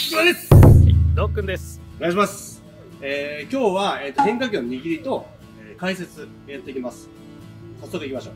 島です。 どっくんです。 お願いします。今日は、変化球の握りと、解説やっていきます。早速いきましょう。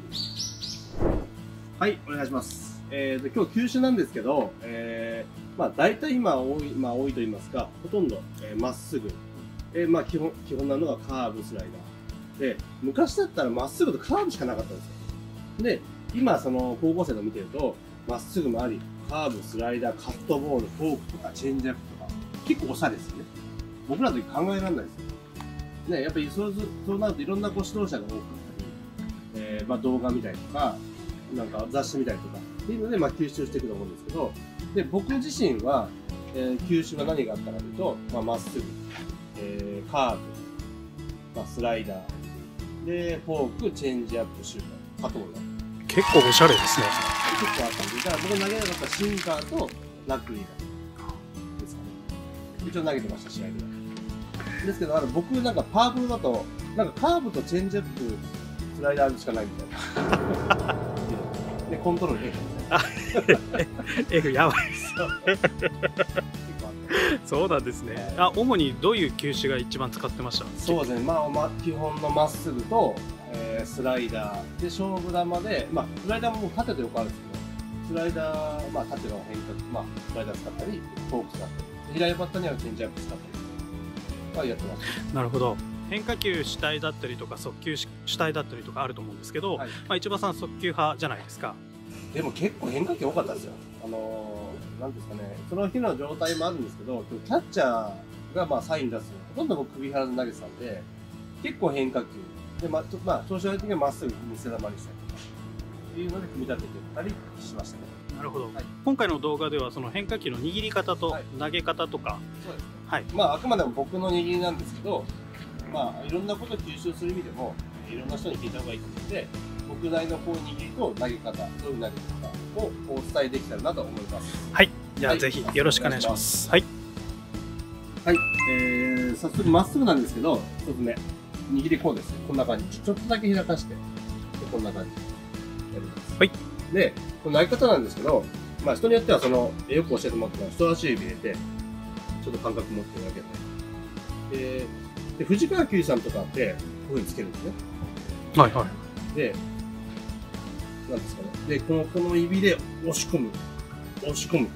はい、お願いします。今日球種なんですけど、大体今多いと言いますか、ほとんどまっすぐ。基本なのがカーブ、スライダー。で、昔だったらまっすぐとカーブしかなかったんですよ。で、今その高校生の見てると、まっすぐもあり、カーブ、スライダー、カットボール、フォークとかチェンジアップとか、結構おしゃれですよね。僕らの時考えられないですよ。ね、やっぱりそうなるといろんな指導者が多かったり、動画見たりとか、なんか雑誌見たりとか、っていうので、吸収していくと思うんですけど、で、僕自身は、球種は何があったかというと、まっすぐ、カーブ、スライダー、で、フォーク、チェンジアップ、シュート、カットボール。 結構おしゃれですね。 結構あったんで、だから僕投げなかったシンカーとラックリーガーですかね。一応投げてました、試合では。ですけど、僕なんかパープルだと、なんかカーブとチェンジアップ、スライダーしかないみたいな。で、コントロール F やばいです。そうなんですね。主にどういう球種が一番使ってました？ そうですね。基本のまっすぐと、スライダーで勝負球で、スライダーも縦と横あるんですけど、スライダー、縦の変化、スライダー使ったり、フォーク使ったり、左バッターにはチェンジアップ使ったり、やってます。 なるほど。変化球主体だったりとか速球主体だったりとかあると思うんですけど、市場さん速球派じゃないですか。 でも結構変化球多かったですよ。なんですかね、その日の状態もあるんですけど、キャッチャーがサイン出す、ほとんど僕首張らず投げてたんで、結構変化球。で、調子悪い時はまっすぐ見せ球にしたりとか、っていうので組み立ててたりしましたね。 なるほど。今回の動画ではその変化球の握り方と投げ方とか、 そうですね。はい。あくまでも僕の握りなんですけど、いろんなことを吸収する意味でも、いろんな人に聞いた方がいいと思って、僕なりの握りと投げ方、どういう投げ方をお伝えできたらなと思います。 はい。じゃあぜひよろしくお願いします。はい。 はい。早速まっすぐなんですけど、一つ目。握りこうですね。こんな感じ。ちょっとだけ開かして、こんな感じ。やります。 はい。 で、この投げ方なんですけど、人によってはよく教えてもらったのは、人差し指入れて、ちょっと感覚持ってるだけで。で、藤川球児さんとかって、こういう風につけるんですね。 はいはい。 で、なんですかね。で、この指で押し込む。押し込む。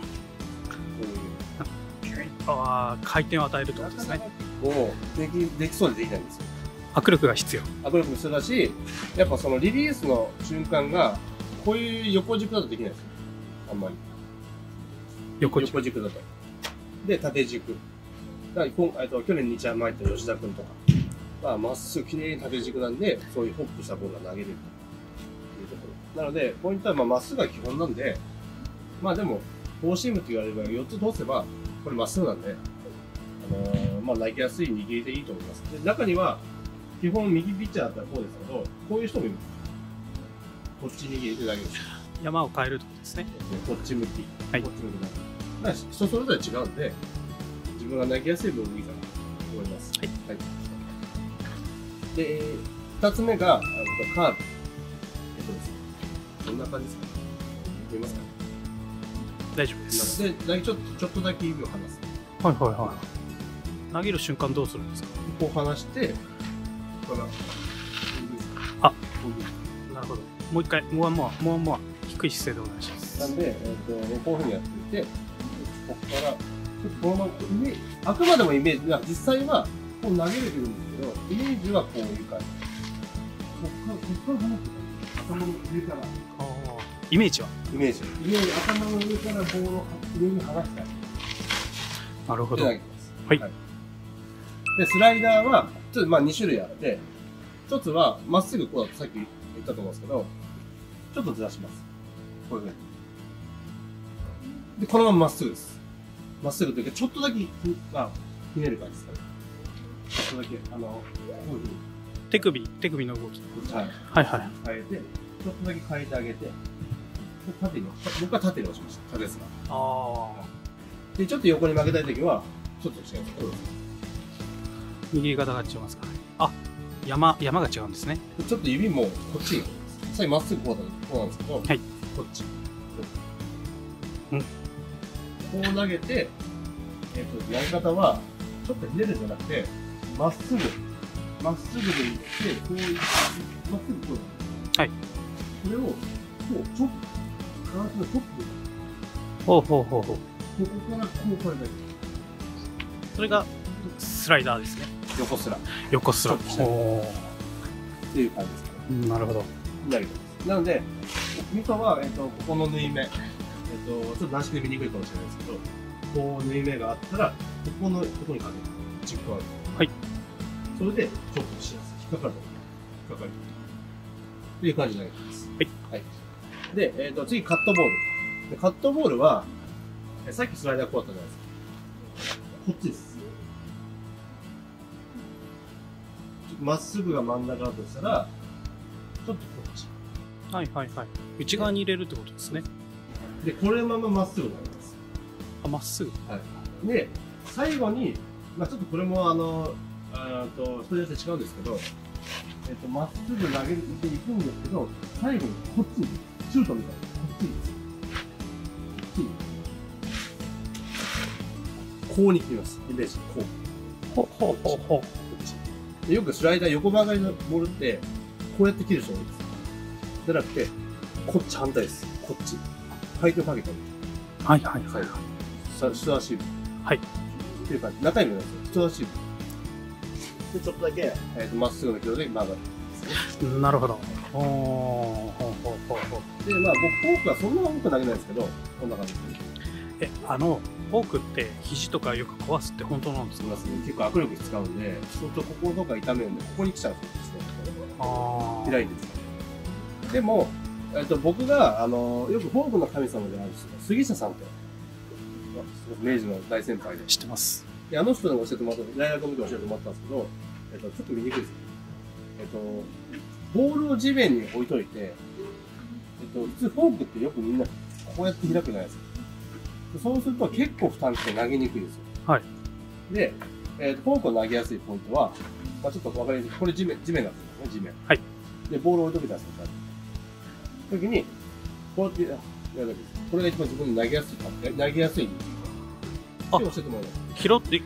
回転を与えるってことですね。 できそうでできないんですよ。 握力が必要。 握力も必要だし、やっぱそのリリースの瞬間が、こういう横軸だとできないですよ。あんまり。横軸だと。で、縦軸。だから去年2チャン前と吉田君とか、まっすぐ綺麗に縦軸なんで、そういうホップしたボールが投げれるというところ。なので、ポイントはまっすぐが基本なんで、でも、フォーシームって言われれば4つ通せば、これまっすぐなんで、投げやすい握りでいいと思います。で、中には、基本右ピッチャーだったらこうですけど、こういう人もいる。こっち握りで投げる。 山を変えるってことですね。 こっち向き。 はい。 こっち向きだから。人それぞれ違うんで、自分が投げやすいボールでいいかなと思います。 はい。 はい、で、2つ目が、カーブ。ですね。こんな感じですかね。見えますかね。 大丈夫です。 で、ちょっとだけ指を離す。 はいはいはい。投げる瞬間どうするんですか？ こう離して、なるほど。もう一回、もう低い姿勢でお願いします。 なんで、こういうふうにやっていて、ここから、このままあくまでもイメージが、実際はこう投げれてるんですけど、イメージはこういう感じ。こっから離して頭の上から。 イメージは頭の上からボールを上に離してあげる。 なるほど。はい。 で、スライダーは、ちょっと2種類あって、一つは、まっすぐこうだとさっき言ったと思うんですけど、ちょっとずらします。こういうふうに。で、このまままっすぐです。まっすぐというか、ちょっとだけひねる感じですかね。ちょっとだけ、こういうふうに。 手首の動き。 はいはい。変えて、ちょっとだけ変えてあげて、縦に、僕は縦に押しました。縦ですが。で、ちょっと横に曲げたいときは、ちょっと違います。 握り方が違いますかね。山が違うんですね。 ちょっと指もこっちに。さっきまっすぐこうなんですけど、はい。こっち。 こう投げて、投げ方は、ちょっとひねるんじゃなくて、まっすぐでいって、こういって、まっすぐこう。 はい。 これを、こう、チョップ。ガラスのチョップ。 ほうほうほうほう。 ここからこうこれだけ。 それがスライダーですね。 横スラ。 横スラ。 おー。っていう感じですね。 なるほど。 なので、ミソは、ここの縫い目。ちょっと軟式で見にくいかもしれないですけど、こう縫い目があったら、ここにかける。軸がある。 はい。 それで、チョップしやすい。引っかかる。っていう感じになります。 はい。 はい。で、次、カットボール。でカットボールは、さっきスライダーこうだったじゃないですか。こっちです。まっすぐが真ん中だとしたら、ちょっとこっち。 はいはいはい。内側に入れるってことですね。 で、これまままっすぐになります。 あ、まっすぐ。 はい。で、最後に、まあちょっとこれも人によって違うんですけど、まっすぐ投げていくんですけど、最後にこっちに、シュートみたいな、こっちに。こうに切ります。イメージ、こう。 ほほほほ。 でよくスライダー横曲がりのボールって、こうやって切る人多いです。じゃなくて、こっち反対です。こっち。回転かけてる。 はいはいはい。 人差し指。 はい。 っていう感じ。中指なんですよ。人差し指。で、ちょっとだけ、まっすぐの軌道で曲がる。 なるほど。ほうほうほうほう。 で、まあ僕、フォークはそんな多く投げないですけど、こんな感じですね。 フォークって肘とかよく壊すって本当なんですか？ 結構握力使うんで、そうするとこことか痛めるんで、ここに来ちゃうんですね。開いてる。でも、僕が、よくフォークの神様である杉下さんって、明治の大先輩で。 知ってます。 で、あの人に教えてもらった、大学の時教えてもらったんですけど、ちょっと見にくいですね。ボールを地面に置いといて、普通フォークってよくみんなこうやって開くじゃないですか。そうすると結構負担って投げにくいんですよ。はい。で、フォークを投げやすいポイントは、まあちょっとわかりやすい。これ地面なんですよね、地面。はい。で、ボールを置いとけたんですよ。時に、こうやってやるわけです。これが一番自分に投げやすい。教えてもらいます。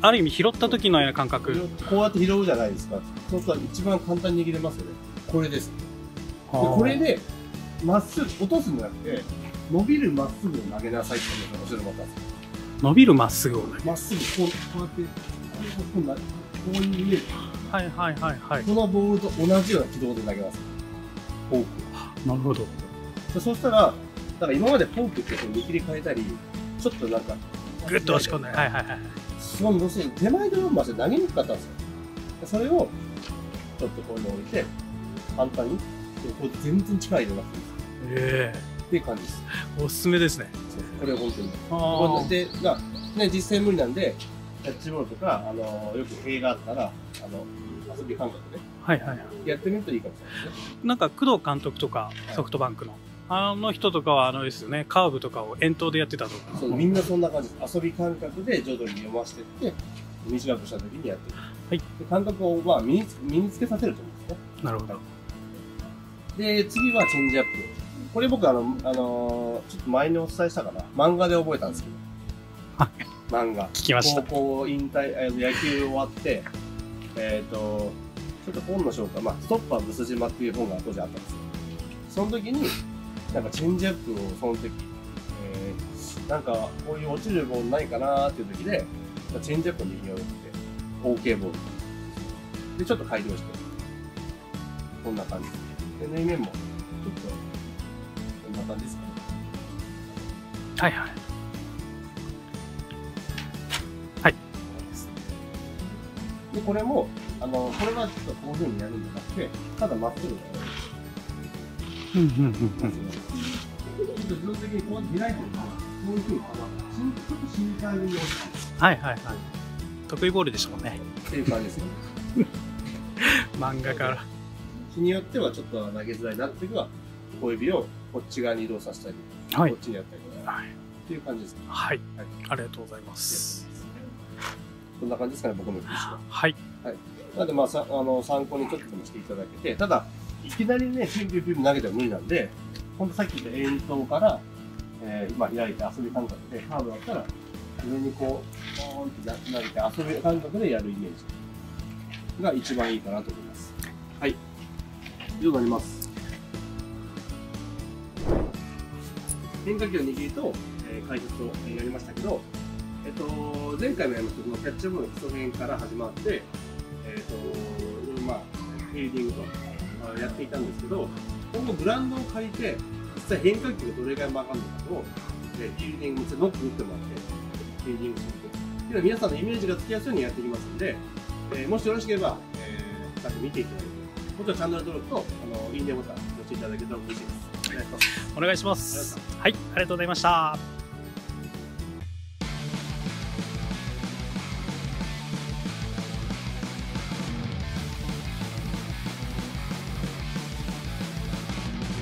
ある意味拾った時のような感覚。 こうやって拾うじゃないですか。そうすると一番簡単に握れますよね。これです。でこれで、まっすぐ落とすんじゃなくて、伸びるまっすぐを投げなさいって教えてもらったんですよ。 伸びるまっすぐをまっすぐこうやって、こういうイメージ。 はいはいはいはい。 このボールと同じような軌道で投げます。フォーク。 なるほど。 そうしたら、だから今までフォークって見切り変えたり、ちょっとなんか、 グッと押し込んで、はいはいはい。 その手前での場所で投げにくかったんですよ。それを、ちょっとこういうのを置いて、簡単に、こう全然力入れなくていいです。っていう感じです。 おすすめですね。 これは本当に。で、実際無理なんで、キャッチボールとか、よく塀があったら、遊び感覚で、はいはい。やってみるといいかもしれないですね。 なんか、工藤監督とか、ソフトバンクの、あの人とかはですよね、カーブとかを遠投でやってたとか。 そう、みんなそんな感じです。遊び感覚で徐々に読ませていって、短くした時にやっていく。はい。で感覚を、まあ、身につけさせると思うんですね。なるほど。はい、で、次はチェンジアップ。これ僕ちょっと前にお伝えしたかな。漫画で覚えたんですけど。はい。漫画。聞きました。高校引退、野球終わって、ちょっと本の紹介、まあ、ストッパーブス島っていう本が当時あったんですよ。その時に、なんかチェンジアップをその時、なんかこういう落ちるボールないかなーっていう時で、チェンジアップを右に置いて、OK ボール。で、ちょっと改良して、こんな感じ。で、縫い目も、ちょっと、こんな感じですかね。はいはい。はい。で、これも、これはちょっとこういう風にやるんじゃなくて、ただまっすぐやる。自分的にこうやって開いてるから、こういう風に、ちょっと深海に寄せて。はいはいはい。 得意ボールでしたもんね。 っていう感じですね。 漫画から。 日によってはちょっと投げづらいなっていうのは、小指をこっち側に移動させたり、はい、こっちにやったりとか、はい、っていう感じですね。はい。はい、ありがとうございます。こんな感じですかね、僕の記事は。はい。はい。なので、まあ、参考にちょっとでもしていただけて、ただ、いきなりね、ピュンピュンピュン投げても無理なんで、ほんとさっき言った遠投から、今開いて遊び感覚で、カーブだったら、 上にこう、ポーンって投げて遊び感覚でやるイメージが一番いいかなと思います。はい。以上になります。変化球の握りと、解説をやりましたけど、前回もやりましたこのキャッチボールの基礎編から始まって、まあ、フィールディングとやっていたんですけど、今後グラウンドを借りて、実際変化球がどれぐらい曲がるのかを、フィールディングしてノック打ってもらって、フィールディングしていくというのは皆さんのイメージがつきやすいようにやっていきますので、もしよろしければ、深く見ていただいて、もちろんチャンネル登録といいねボタンを押していただけたら嬉しいです。お願いします。 お願いします。はい、ありがとうございました。